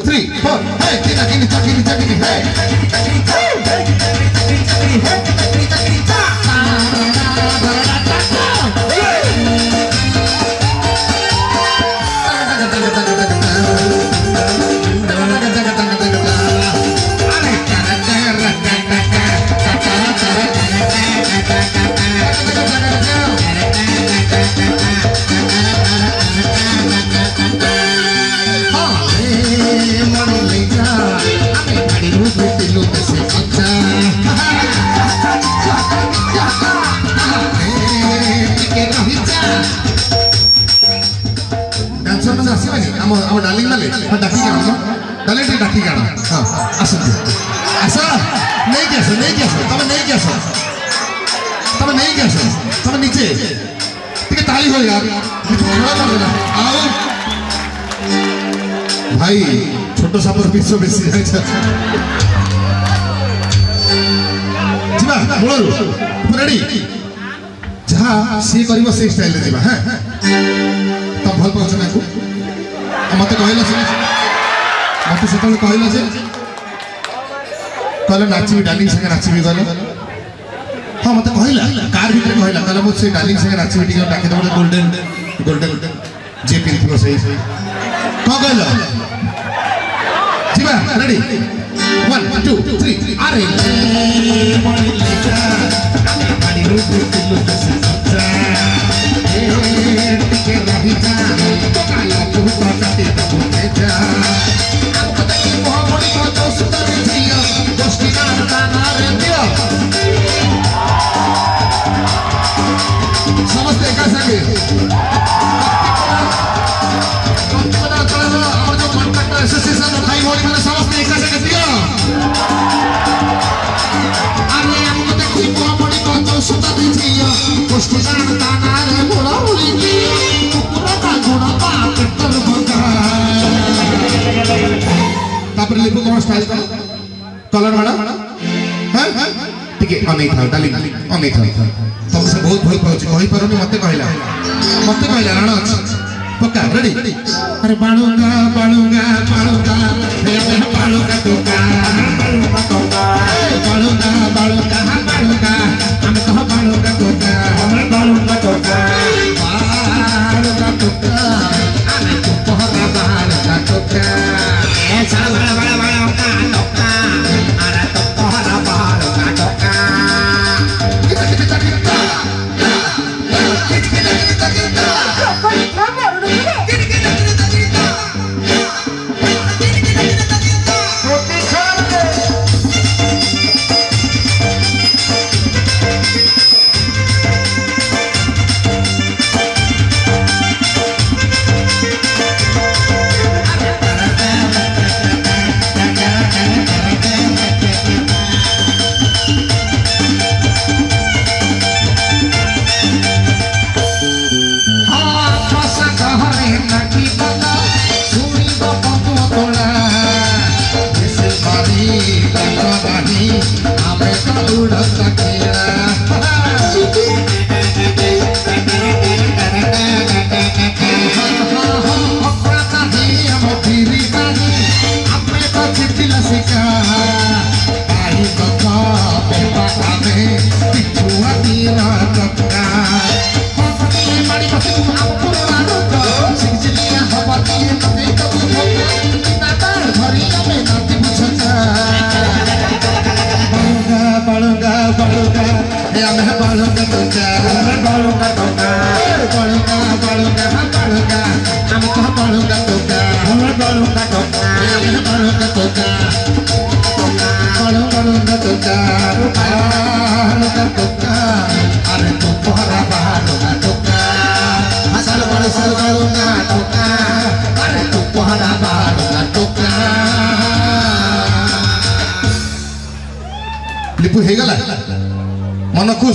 3 4 hey chakini chakini chakini hey I'm darling nale, daki kana, dale ti daki kana. हाँ, आसन दे, आसा, नहीं क्या सर, तब नहीं क्या सर, तब नीचे, ठीक है ताली हो यार, आओ, भाई, छोटो सा पर बीच बेसी है अच्छा, जीवा, बोलो, रेडी, जहाँ सी करी वो सी स्टाइल ले जीवा, हैं, तब भल पहुँचना है को मत कहला से मत से कहला से कहला नाची डार्लिंग संगे नाची भी कहला हां मत कहला कार भीतर कहला कहला मुझसे डार्लिंग संगे नाची भी टिके डाके दबले गोल्डन जे पिंथो सही को कहला जीवा रेडी 1 2 3 अरे बड़ी लेजा बड़ी रूप दिल के सच्चा ए टिके रही जा समझते एक संगे एसोसिएशन भाई भौणी मैंने समझते एक संगे दिया अरे हमको देखी बड़ी बात सुता दीजिए गोष्ठी जानता ना रे बोला बोली पूरा का गुणा बात कर बगा तापर लिखो कौन स्टाइल का कलर वाला हैं ठीक है अनेक था डालिंग अनेक था तुमसे बहुत भल पाउची कहि परनी मते कहला राणा पक्का रेडी अरे बाळुंगा हे बाळुंगा टोका बाळुंगा हम कह बाळुंगा टोका अरे तू पहरा बाळुंगा टोका ए साला बाळुंगा टोका अरे तू पहरा बाळुंगा टोका लिपु हेगला मन खुश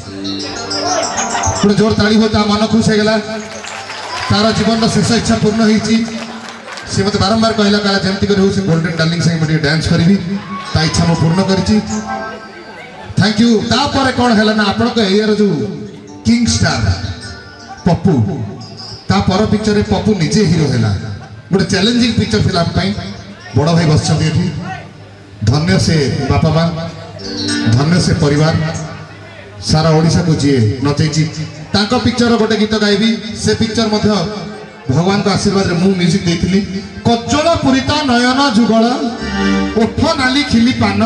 पुरो जोर ताली होता मन खुश हेगला तार जीवन शेष इच्छा पूर्ण होईची से मत बारंबार कहला कहला जेमती कर हो से गोल्डन डार्लिंग संग मटे डांस करबी ता इच्छा मो पूर्ण करची थैंक यू ता पर कोन हैला ना आपण को एरिया रो जो किंग स्टार पप्पू ता पर पिक्चर रे पप्पू निजे हीरो हैला गोटे चैलेंजिंग पिक्चर फिल्म पई बड़ भाई बस धन्य से बापा माँ धन्य से परिवार सारा ओडिशा को जी नचेची पिक्चर गोटे गीत गायबी से पिक्चर भगवान को आशीर्वाद रे मु म्यूजिक देइथिली कज्जल पुरिता नयन जुगल ओठ नाली खिली पान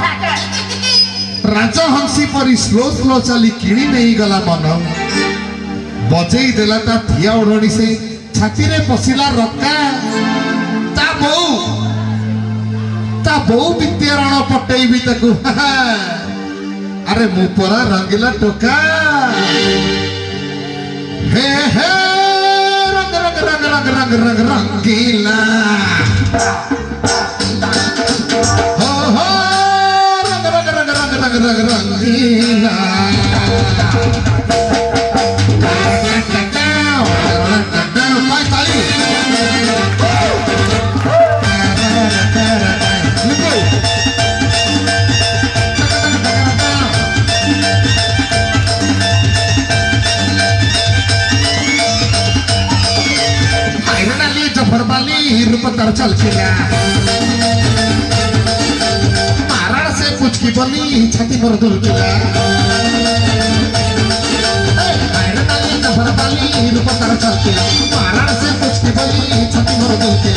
राजहंसी परी स्लो स्लो चली किणी नहीं गला मन बजेई देला ता थिया ओढ़नी से छाती रे पसिला रक्का ता बो विद्यारण पटेई भी ताकू अरे मु परा रंगीला टोका हे हे रंग रंग रंग रंग रंग रंग रंगीला हो हो रंग रंग रंग रंग रंग रंग रंगीला रूप तर चल मारण से कुछ की बनी छाती पर दूर रूप तर चल मारण से कुछ की बनी छाती पर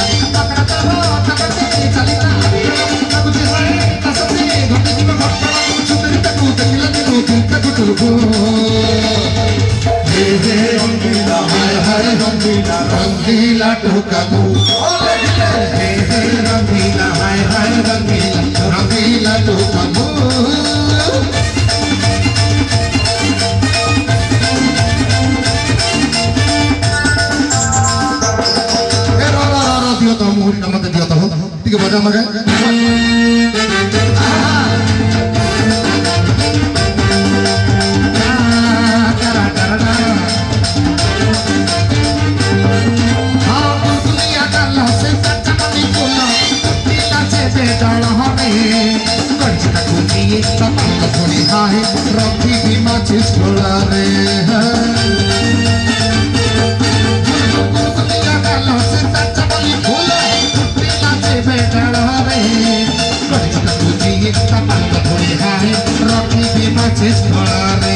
रंगीला टोका रंगीला हाय हाय रंगीला टोका दियो तो मुहूर्त मत दियो तो ठीक है बजा मगे रखी भी माचिस खोला रे रखी भी माचिस खोला रे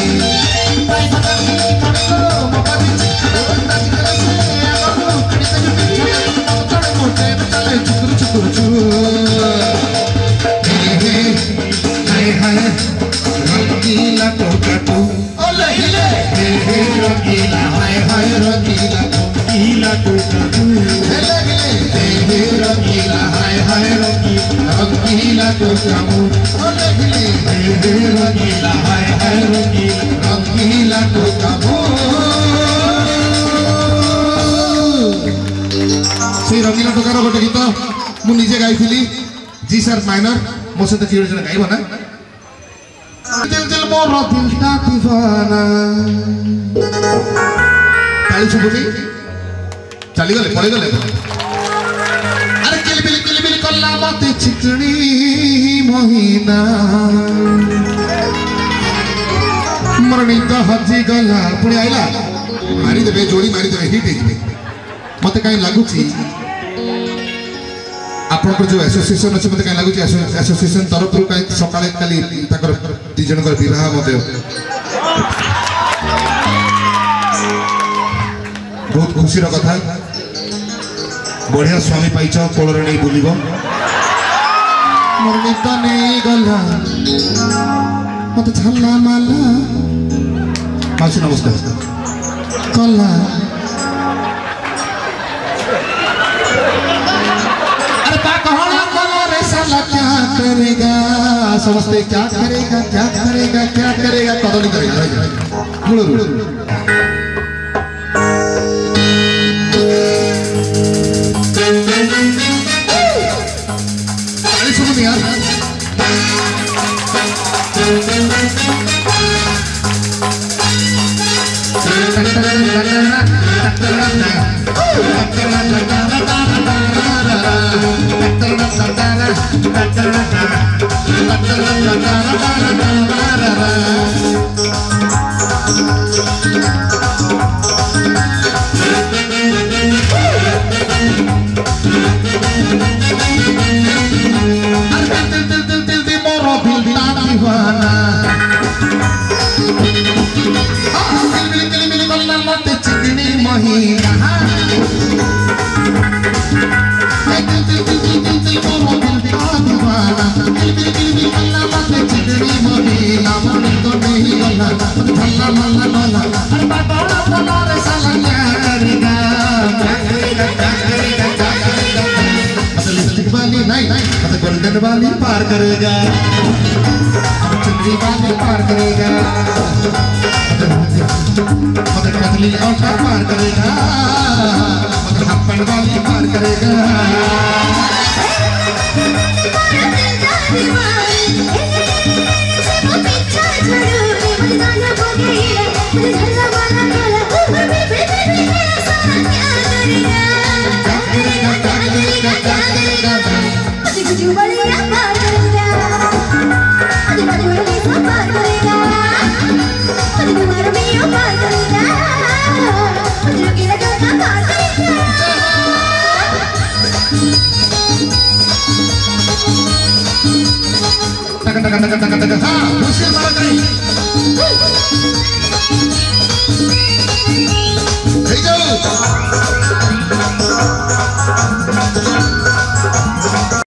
रंगीला टोका तू ओ लहिले रंगीला हाय हाय रंगीला टोका तू लहिले रंगीला हाय हाय रंगीला टोका तू ओ लहिले रंगीला हाय हाय रंगीला टोका तू से रंगीला टोकार गोटे गीत मु निजे गाइथिली जी सर माइनर मो सहित किए जन गाइबो ना दिल दिल मोरा दिल का दीवाना ताली सुबुनी चली गले पड़े गले अरे किल बिल कल्ला मते चिकनी महीना मरनी तो हजी गला पुणी आइला मारी देबे जोड़ी मारी देबे हिट हेजिबे मते काई लागुची आपनकर जो एसोसिएशन अछि मते काई लागुची एसोसिएशन तरफ रु काई सकाळे काली ताकर दी जनकर विवाह मते बहुत खुशी रो कथा बढ़िया स्वामी पाइछ कोलरे नै बुलिबो मोर नित नै गला मते छल्ला माला मासी नमस्कार कला क्या करेगा समझते क्या करेगा कदली करेगा सुन यार वाली नहीं मतलब गोल्डन वाली पार करेगा, चुनरी वाली पार करेगा, मतलब कतली औटा पार करेगा, मतलब हप्पन वाली पार करेगा। हाँ, मुश्किल बात नहीं।